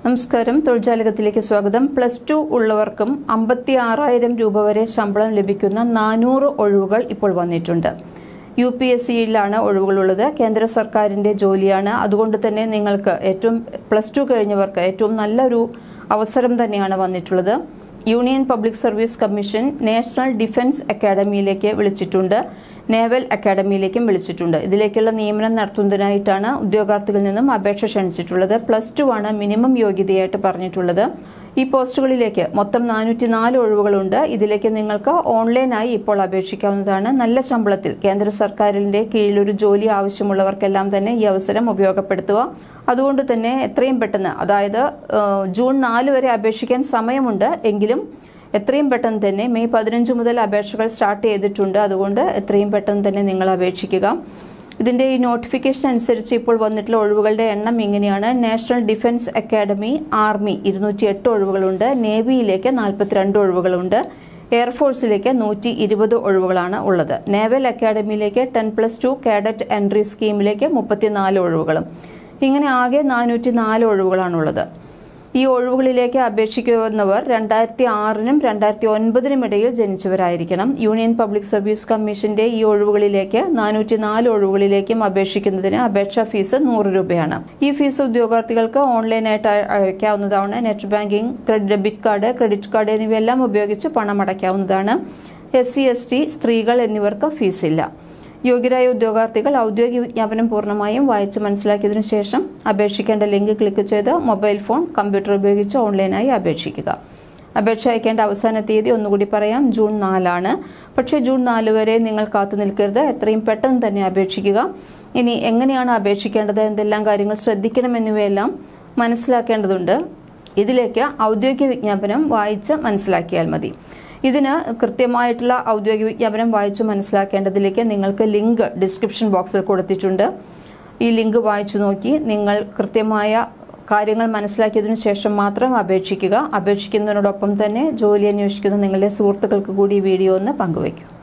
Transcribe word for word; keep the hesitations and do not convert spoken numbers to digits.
നമസ്കാരം, തൊഴിൽജാലകത്തിലേക്ക് സ്വാഗതം. Plus two ഉള്ളവർക്കും അമ്പത്തി ആറായിരം രൂപ വരെ ശമ്പളം ലഭിക്കുന്ന നാനൂറ് ഒഴിവുകൾ ഇപ്പോൾ വന്നിട്ടുണ്ട്. യു പി എസ് സിയിലാണ് ഒഴിവുകളുള്ളത്. കേന്ദ്ര സർക്കാരിന്റെ ജോലിയാണ്. അതുകൊണ്ട് തന്നെ നിങ്ങൾക്ക് ഏറ്റവും പ്ലസ് ടു കഴിഞ്ഞവർക്ക് ഏറ്റവും നല്ലൊരു അവസരം തന്നെയാണ് വന്നിട്ടുള്ളത്. Union Public Service Commission National Defence അക്കാദമിയിലേക്ക് വിളിച്ചിട്ടുണ്ട്, നേവൽ അക്കാദമിയിലേക്കും വിളിച്ചിട്ടുണ്ട്. ഇതിലേക്കുള്ള നിയമനം നടത്തുന്നതിനായിട്ടാണ് ഉദ്യോഗാർത്ഥികളിൽ നിന്നും അപേക്ഷ ക്ഷണിച്ചിട്ടുള്ളത്. പ്ലസ് ടു ആണ് മിനിമം യോഗ്യതയായിട്ട് പറഞ്ഞിട്ടുള്ളത്. ഈ പോസ്റ്റുകളിലേക്ക് മൊത്തം നാനൂറ്റി നാല് ഒഴിവുകളുണ്ട്. ഇതിലേക്ക് നിങ്ങൾക്ക് ഓൺലൈനായി ഇപ്പോൾ അപേക്ഷിക്കാവുന്നതാണ്. നല്ല ശമ്പളത്തിൽ കേന്ദ്ര സർക്കാരിന്റെ കീഴിലൊരു ജോലി ആവശ്യമുള്ളവർക്കെല്ലാം തന്നെ ഈ അവസരം ഉപയോഗപ്പെടുത്തുക. അതുകൊണ്ട് തന്നെ എത്രയും പെട്ടെന്ന്, അതായത് ജൂൺ നാല് വരെ അപേക്ഷിക്കാൻ സമയമുണ്ട് എങ്കിലും എത്രയും പെട്ടെന്ന് തന്നെ മെയ് പതിനഞ്ച് മുതൽ അപേക്ഷകൾ സ്റ്റാർട്ട് ചെയ്തിട്ടുണ്ട്. അതുകൊണ്ട് എത്രയും പെട്ടെന്ന് തന്നെ നിങ്ങൾ അപേക്ഷിക്കുക. ഇതിന്റെ ഈ നോട്ടിഫിക്കേഷൻ അനുസരിച്ച് ഇപ്പോൾ വന്നിട്ടുള്ള ഒഴിവുകളുടെ എണ്ണം ഇങ്ങനെയാണ്. നാഷണൽ ഡിഫൻസ് അക്കാദമി ആർമി ഇരുന്നൂറ്റി എട്ട് ഒഴിവുകളുണ്ട്. നേവിയിലേക്ക് നാൽപ്പത്തിരണ്ട് ഒഴിവുകളുണ്ട്. എയർഫോഴ്സിലേക്ക് നൂറ്റി ഇരുപത് ഒഴിവുകളാണ് ഉള്ളത്. നേവൽ അക്കാദമിയിലേക്ക് ten plus two cadet entry സ്കീമിലേക്ക് മുപ്പത്തിനാല് ഒഴിവുകളും. ഇങ്ങനെ ആകെ നാനൂറ്റി നാല് ഒഴിവുകളാണുള്ളത്. ഈ ഒഴിവുകളിലേക്ക് അപേക്ഷിക്കുന്നവർ രണ്ടായിരത്തി ആറിനും രണ്ടായിരത്തി ഒൻപതിനും ഇടയിൽ ജനിച്ചവരായിരിക്കണം. യൂണിയൻ പബ്ലിക് സർവീസ് കമ്മീഷന്റെ ഈ ഒഴിവുകളിലേക്ക് നാനൂറ്റി നാല് ഒഴിവുകളിലേക്കും അപേക്ഷിക്കുന്നതിന് അപേക്ഷാ ഫീസ് നൂറ് രൂപയാണ്. ഈ ഫീസ് ഉദ്യോഗാർത്ഥികൾക്ക് ഓൺലൈനായിട്ട് അയക്കാവുന്നതാണ്. Net banking, credit debit card, credit card എന്നിവയെല്ലാം ഉപയോഗിച്ച് പണം അടയ്ക്കാവുന്നതാണ്. എസ് സി എസ് ടി, സ്ത്രീകൾ എന്നിവർക്ക് ഫീസില്ല. യോഗ്യരായ ഉദ്യോഗാർത്ഥികൾ ഔദ്യോഗിക വിജ്ഞാപനം പൂർണ്ണമായും വായിച്ച് മനസ്സിലാക്കിയതിനു ശേഷം അപേക്ഷിക്കേണ്ട ലിങ്ക് ക്ലിക്ക് ചെയ്ത് മൊബൈൽ ഫോൺ, കമ്പ്യൂട്ടർ ഉപയോഗിച്ച് ഓൺലൈനായി അപേക്ഷിക്കുക. അപേക്ഷ അയക്കേണ്ട അവസാന തീയതി ഒന്നുകൂടി പറയാം, ജൂൺ നാലാണ്. പക്ഷേ ജൂൺ നാല് വരെ നിങ്ങൾ കാത്തു നിൽക്കരുത്. എത്രയും പെട്ടെന്ന് തന്നെ അപേക്ഷിക്കുക. ഇനി എങ്ങനെയാണ് അപേക്ഷിക്കേണ്ടത്, എന്തെല്ലാം കാര്യങ്ങൾ ശ്രദ്ധിക്കണം എന്നിവയെല്ലാം മനസ്സിലാക്കേണ്ടതുണ്ട്. ഇതിലേക്ക് ഔദ്യോഗിക വിജ്ഞാപനം വായിച്ച് മനസ്സിലാക്കിയാൽ മതി. ഇതിന് കൃത്യമായിട്ടുള്ള ഔദ്യോഗിക വിജ്ഞാപനം വായിച്ചു മനസ്സിലാക്കേണ്ടതിലേക്ക് നിങ്ങൾക്ക് ലിങ്ക് ഡിസ്ക്രിപ്ഷൻ ബോക്സിൽ കൊടുത്തിട്ടുണ്ട്. ഈ ലിങ്ക് വായിച്ചു നോക്കി നിങ്ങൾ കൃത്യമായ കാര്യങ്ങൾ മനസ്സിലാക്കിയതിനു ശേഷം മാത്രം അപേക്ഷിക്കുക. അപേക്ഷിക്കുന്നതിനോടൊപ്പം തന്നെ ജോലി അന്വേഷിക്കുന്ന നിങ്ങളുടെ സുഹൃത്തുക്കൾക്ക് കൂടി ഈ വീഡിയോ ഒന്ന് പങ്കുവയ്ക്കും.